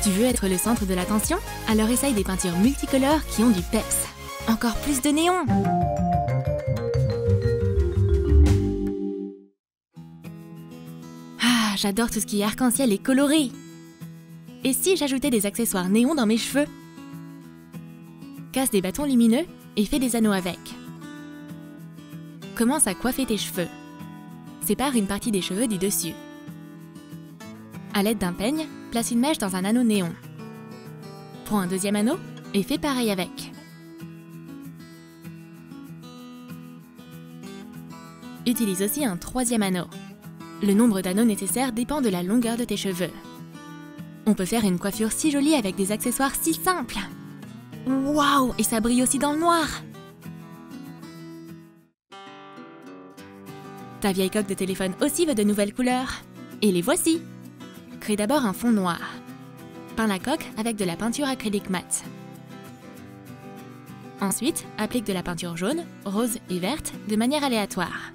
Tu veux être le centre de l'attention? Alors essaye des peintures multicolores qui ont du peps. Encore plus de néon! Ah, j'adore tout ce qui est arc-en-ciel et coloré! Et si j'ajoutais des accessoires néons dans mes cheveux? Casse des bâtons lumineux et fais des anneaux avec. Commence à coiffer tes cheveux. Sépare une partie des cheveux du dessus. À l'aide d'un peigne, place une mèche dans un anneau néon. Prends un deuxième anneau et fais pareil avec. Utilise aussi un troisième anneau. Le nombre d'anneaux nécessaires dépend de la longueur de tes cheveux. On peut faire une coiffure si jolie avec des accessoires si simples. Waouh! Et ça brille aussi dans le noir! Ta vieille coque de téléphone aussi veut de nouvelles couleurs. Et les voici! Crée d'abord un fond noir. Peins la coque avec de la peinture acrylique mat. Ensuite, applique de la peinture jaune, rose et verte de manière aléatoire.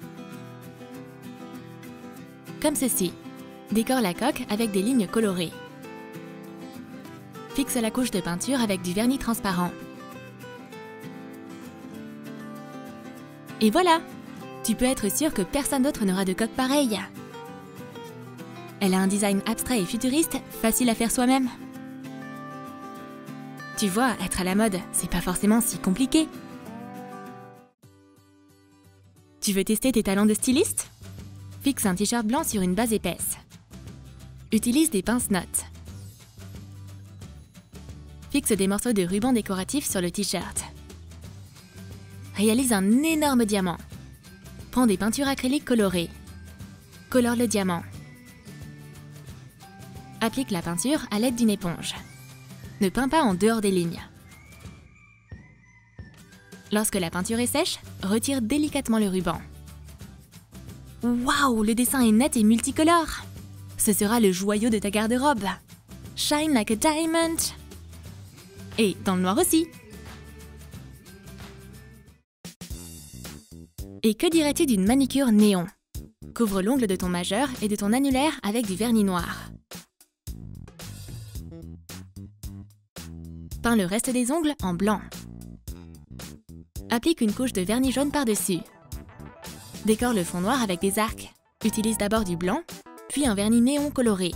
Comme ceci. Décore la coque avec des lignes colorées. Fixe la couche de peinture avec du vernis transparent. Et voilà! Tu peux être sûr que personne d'autre n'aura de coque pareille. Elle a un design abstrait et futuriste, facile à faire soi-même. Tu vois, être à la mode, c'est pas forcément si compliqué. Tu veux tester tes talents de styliste? Fixe un t-shirt blanc sur une base épaisse. Utilise des pince-notes. Fixe des morceaux de ruban décoratif sur le t-shirt. Réalise un énorme diamant. Prends des peintures acryliques colorées. Colore le diamant. Applique la peinture à l'aide d'une éponge. Ne peins pas en dehors des lignes. Lorsque la peinture est sèche, retire délicatement le ruban. Waouh, le dessin est net et multicolore! Ce sera le joyau de ta garde-robe. Shine like a diamond! Et dans le noir aussi! Et que dirais-tu d'une manicure néon? Couvre l'ongle de ton majeur et de ton annulaire avec du vernis noir. Peins le reste des ongles en blanc. Applique une couche de vernis jaune par-dessus. Décore le fond noir avec des arcs. Utilise d'abord du blanc, puis un vernis néon coloré.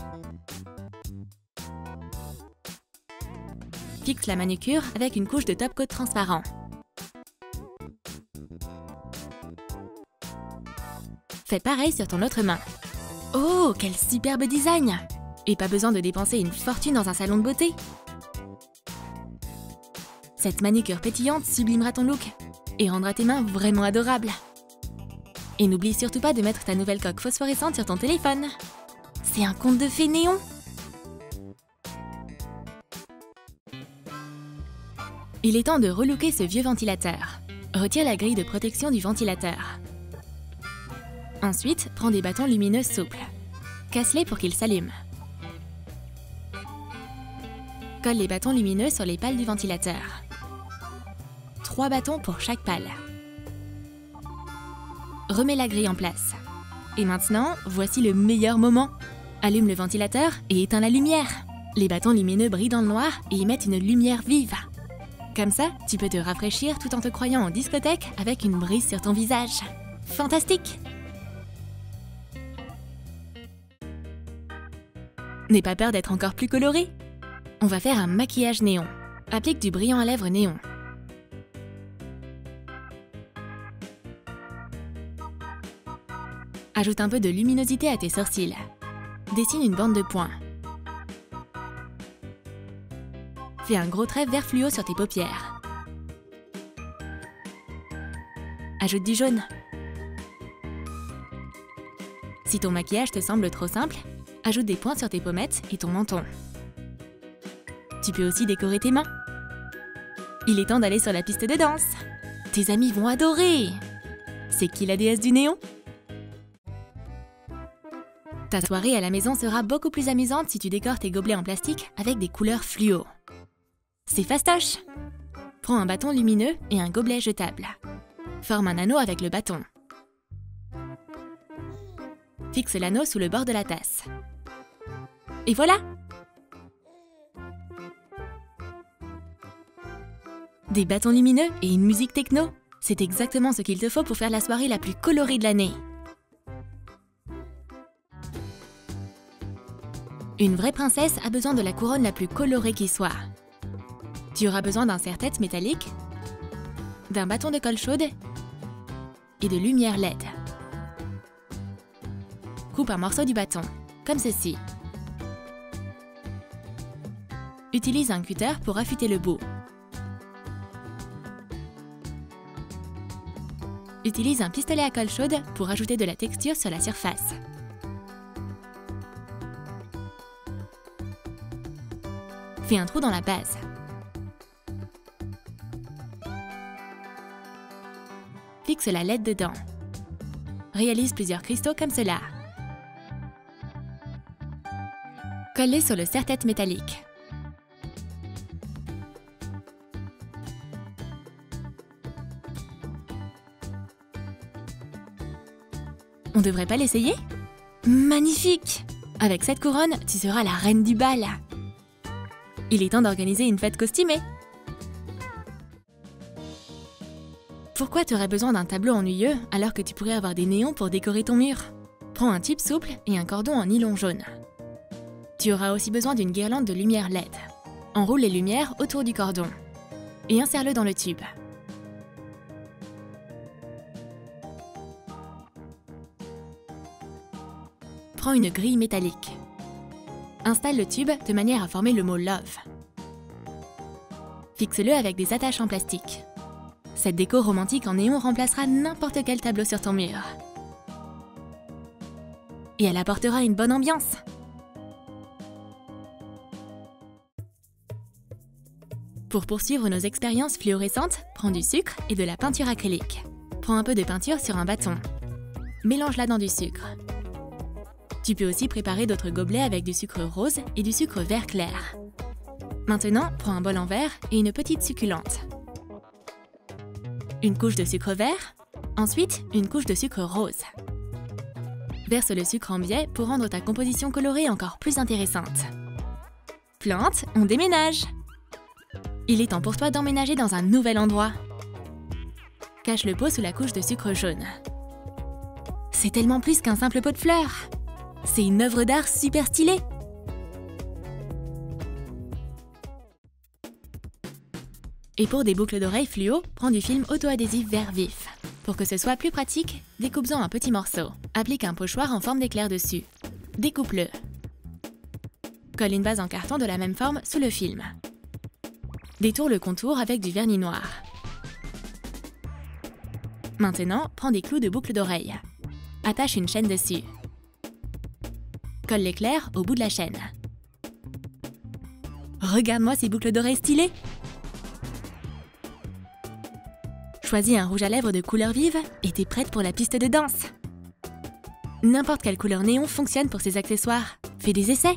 Fixe la manucure avec une couche de top coat transparent. Fais pareil sur ton autre main. Oh, quel superbe design! Et pas besoin de dépenser une fortune dans un salon de beauté. Cette manucure pétillante sublimera ton look et rendra tes mains vraiment adorables. Et n'oublie surtout pas de mettre ta nouvelle coque phosphorescente sur ton téléphone. C'est un conte de fées néon! Il est temps de relooker ce vieux ventilateur. Retire la grille de protection du ventilateur. Ensuite, prends des bâtons lumineux souples. Casse-les pour qu'ils s'allument. Colle les bâtons lumineux sur les pales du ventilateur. 3 bâtons pour chaque pale. Remets la grille en place. Et maintenant, voici le meilleur moment. Allume le ventilateur et éteins la lumière. Les bâtons lumineux brillent dans le noir et émettent une lumière vive. Comme ça, tu peux te rafraîchir tout en te croyant en discothèque avec une brise sur ton visage. Fantastique! N'aie pas peur d'être encore plus coloré. On va faire un maquillage néon. Applique du brillant à lèvres néon. Ajoute un peu de luminosité à tes sourcils. Dessine une bande de points. Fais un gros trait vert fluo sur tes paupières. Ajoute du jaune. Si ton maquillage te semble trop simple, ajoute des points sur tes pommettes et ton menton. Tu peux aussi décorer tes mains. Il est temps d'aller sur la piste de danse. Tes amis vont adorer! C'est qui la déesse du néon? Ta soirée à la maison sera beaucoup plus amusante si tu décores tes gobelets en plastique avec des couleurs fluo. C'est fastoche! Prends un bâton lumineux et un gobelet jetable. Forme un anneau avec le bâton. Fixe l'anneau sous le bord de la tasse. Et voilà! Des bâtons lumineux et une musique techno. C'est exactement ce qu'il te faut pour faire la soirée la plus colorée de l'année. Une vraie princesse a besoin de la couronne la plus colorée qui soit. Tu auras besoin d'un serre-tête métallique, d'un bâton de colle chaude et de lumière LED. Coupe un morceau du bâton, comme ceci. Utilise un cutter pour affûter le bout. Utilise un pistolet à colle chaude pour ajouter de la texture sur la surface. Fais un trou dans la base. Fixe la LED dedans. Réalise plusieurs cristaux comme cela. Colle-les sur le serre-tête métallique. On devrait pas l'essayer? Magnifique! Avec cette couronne, tu seras la reine du bal. Il est temps d'organiser une fête costumée. Pourquoi tu aurais besoin d'un tableau ennuyeux alors que tu pourrais avoir des néons pour décorer ton mur? Prends un tube souple et un cordon en nylon jaune. Tu auras aussi besoin d'une guirlande de lumière LED. Enroule les lumières autour du cordon et insère-le dans le tube. Prends une grille métallique. Installe le tube de manière à former le mot Love. Fixe-le avec des attaches en plastique. Cette déco romantique en néon remplacera n'importe quel tableau sur ton mur. Et elle apportera une bonne ambiance. Pour poursuivre nos expériences fluorescentes, prends du sucre et de la peinture acrylique. Prends un peu de peinture sur un bâton. Mélange-la dans du sucre. Tu peux aussi préparer d'autres gobelets avec du sucre rose et du sucre vert clair. Maintenant, prends un bol en verre et une petite succulente. Une couche de sucre vert, ensuite une couche de sucre rose. Verse le sucre en biais pour rendre ta composition colorée encore plus intéressante. Plante, on déménage! Il est temps pour toi d'emménager dans un nouvel endroit. Cache le pot sous la couche de sucre jaune. C'est tellement plus qu'un simple pot de fleurs! C'est une œuvre d'art super stylée! Et pour des boucles d'oreilles fluo, prends du film auto-adhésif vert vif. Pour que ce soit plus pratique, découpe-en un petit morceau. Applique un pochoir en forme d'éclair dessus. Découpe-le. Colle une base en carton de la même forme sous le film. Détourne le contour avec du vernis noir. Maintenant, prends des clous de boucles d'oreilles. Attache une chaîne dessus. Colle l'éclair au bout de la chaîne. Regarde-moi ces boucles d'oreilles stylées! Choisis un rouge à lèvres de couleur vive et t'es prête pour la piste de danse. N'importe quelle couleur néon fonctionne pour ces accessoires. Fais des essais!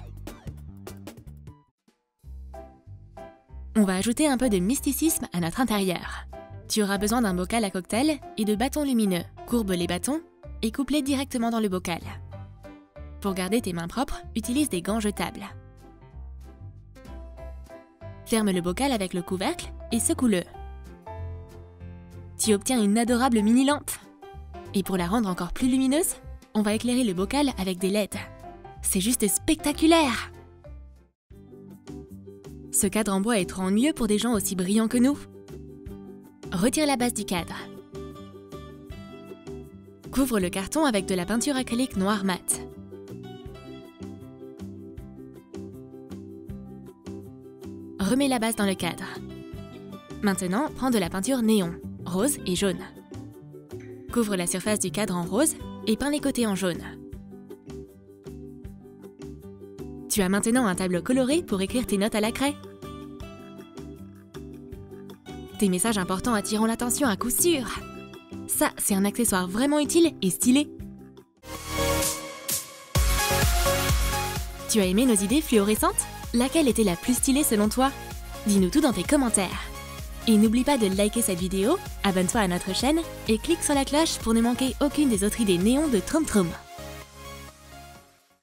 On va ajouter un peu de mysticisme à notre intérieur. Tu auras besoin d'un bocal à cocktail et de bâtons lumineux. Courbe les bâtons et coupe-les directement dans le bocal. Pour garder tes mains propres, utilise des gants jetables. Ferme le bocal avec le couvercle et secoue-le. Tu obtiens une adorable mini-lampe. Et pour la rendre encore plus lumineuse, on va éclairer le bocal avec des LED. C'est juste spectaculaire! Ce cadre en bois est trop ennuyeux pour des gens aussi brillants que nous. Retire la base du cadre. Couvre le carton avec de la peinture acrylique noire mat. Remets la base dans le cadre. Maintenant, prends de la peinture néon, rose et jaune. Couvre la surface du cadre en rose et peins les côtés en jaune. Tu as maintenant un tableau coloré pour écrire tes notes à la craie. Tes messages importants attireront l'attention à coup sûr. Ça, c'est un accessoire vraiment utile et stylé. Tu as aimé nos idées fluorescentes? Laquelle était la plus stylée selon toi? Dis-nous tout dans tes commentaires. Et n'oublie pas de liker cette vidéo, abonne-toi à notre chaîne et clique sur la cloche pour ne manquer aucune des autres idées néons de Troum Troum.